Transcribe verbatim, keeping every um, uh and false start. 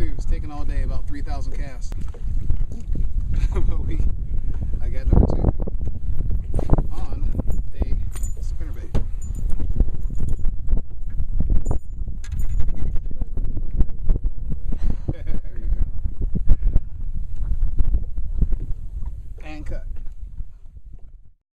too. It's taking all day, about three thousand casts.